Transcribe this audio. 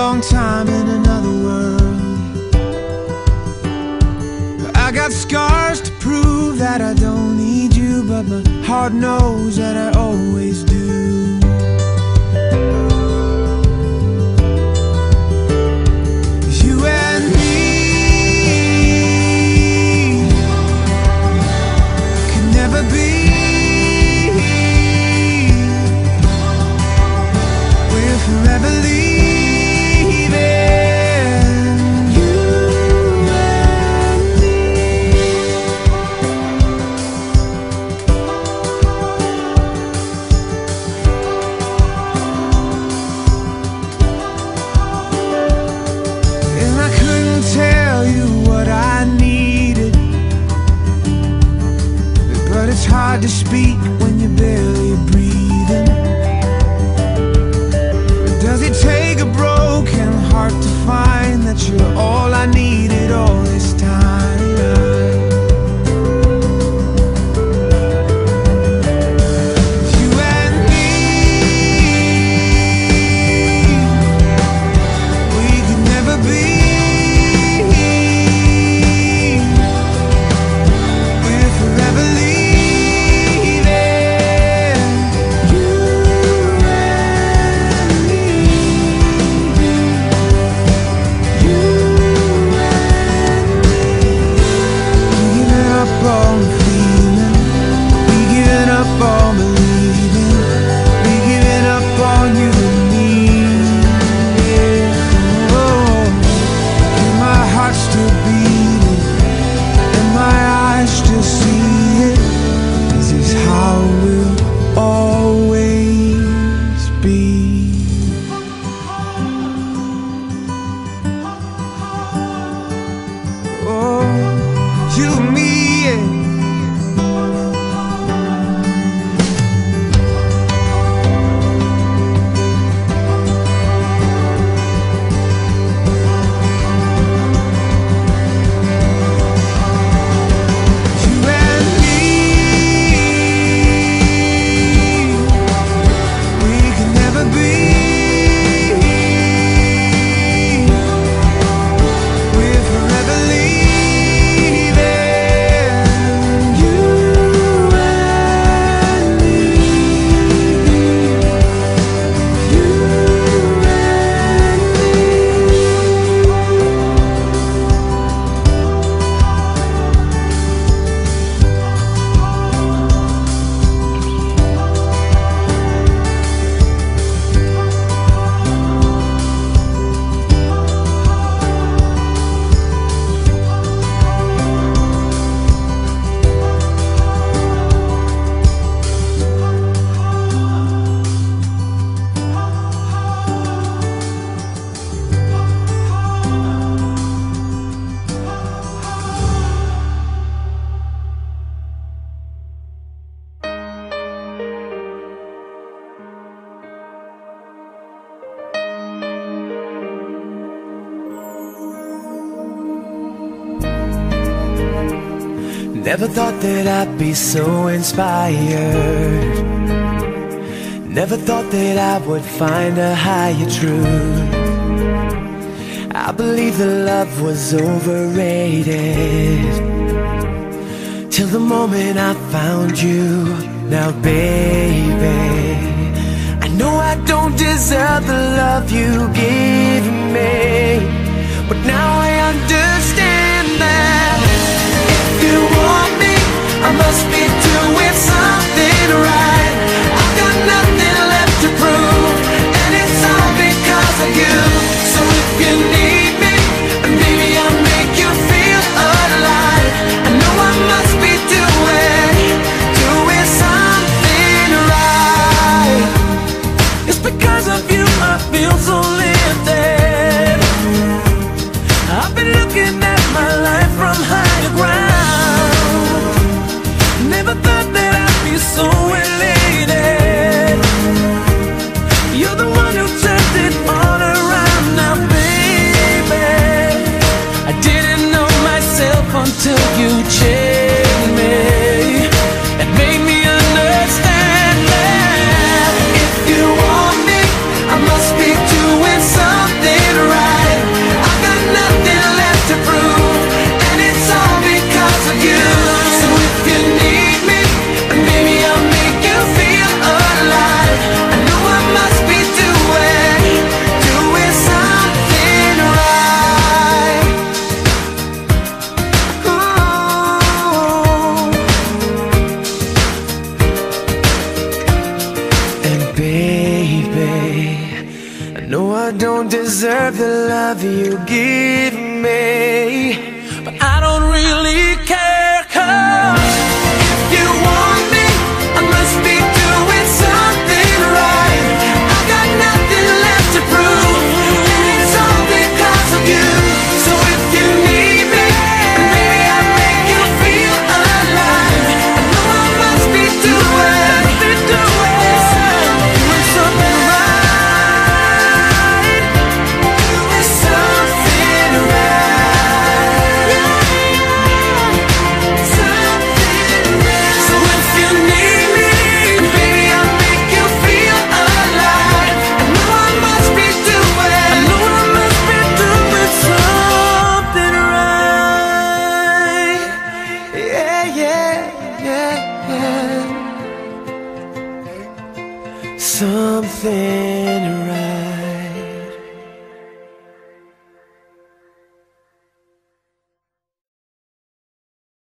long time in another world. I got scars to prove that I don't need you, but my heart knows that I always do. You and me could never be. We're forever leaving. Hard to speak when you're barely breathing. Does it take a broken heart to find that you're all I needed all this time? You and me, we could never be. We're forever leaving. Never thought that I'd be so inspired. Never thought that I would find a higher truth. I believe that love was overrated, till the moment I found you. Now baby, I know I don't deserve the love you give me, but now I understand that if you want me, I must be doing something right. I've got nothing left to prove, and it's all because of you. So if you need me, maybe I'll make you feel alive. I know I must be doing something right. It's because of you I feel so lifted. deserve the love you give me, but I don't really care.